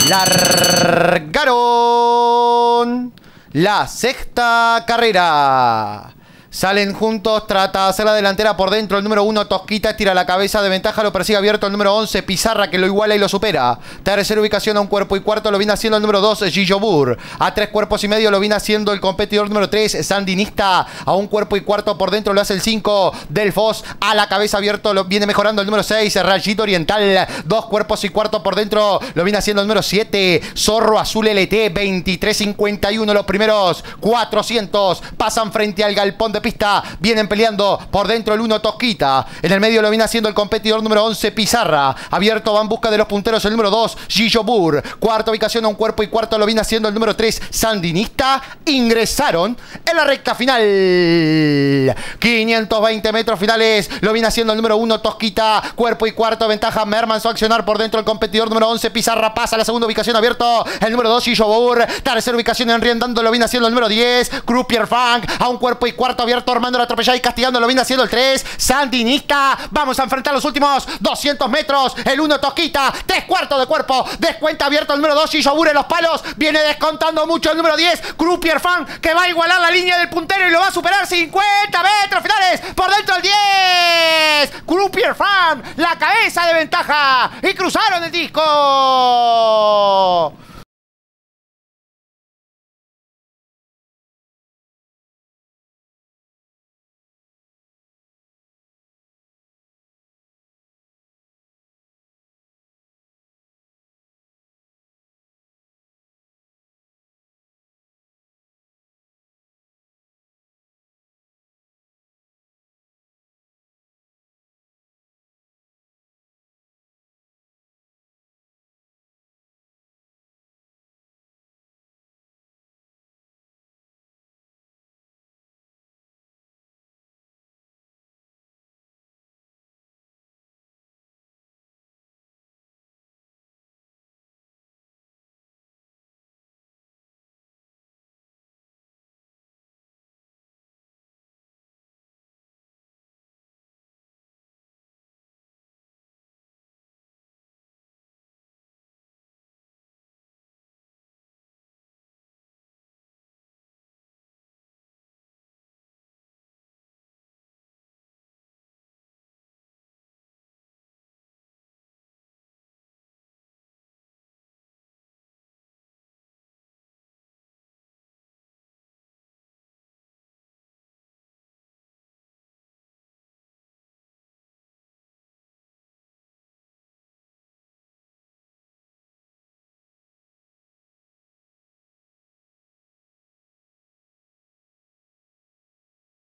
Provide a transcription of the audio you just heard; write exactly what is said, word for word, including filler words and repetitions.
Largaron la sexta carrera. Salen juntos, trata de hacer la delantera por dentro. El número uno, Tosquita, estira la cabeza de ventaja, lo persigue abierto el número once, Pizarra, que lo iguala y lo supera. Tercera ubicación a un cuerpo y cuarto, lo viene haciendo el número dos, Gillo Bur. A tres cuerpos y medio lo viene haciendo el competidor número tres, Sandinista. A un cuerpo y cuarto por dentro lo hace el cinco, Delfos. A la cabeza abierto lo viene mejorando el número seis, Rayito Oriental. Dos cuerpos y cuarto por dentro lo viene haciendo el número siete, Zorro Azul L T. veintitrés cincuenta y uno los primeros cuatrocientos. Pasan frente al galpón de pista, vienen peleando por dentro el uno, Tosquita. En el medio lo viene haciendo el competidor número once, Pizarra. Abierto va en busca de los punteros el número dos, Gillo Bur. Cuarta ubicación a un cuerpo y cuarto lo viene haciendo el número tres, Sandinista. Ingresaron en la recta final. quinientos veinte metros finales, lo viene haciendo el número uno, Tosquita. Cuerpo y cuarto, ventaja Merman, su accionar por dentro el competidor número once, Pizarra. Pasa a la segunda ubicación, abierto el número dos, Gillo Bur. Tercera ubicación enriendando lo viene haciendo el número diez, Croupier Funk. A un cuerpo y cuarto abierto, Armando la atropellada y castigando lo viene haciendo el tres, Sandinista. Vamos a enfrentar los últimos doscientos metros. El uno, Tosquita. Tres cuartos de cuerpo. Descuenta abierto el número dos, Gillo Bur en los palos. Viene descontando mucho el número diez, Croupier Funk, que va a igualar la línea del puntero y lo va a superar. cincuenta metros finales. Por dentro el diez, Croupier Funk. La cabeza de ventaja. Y cruzaron el disco.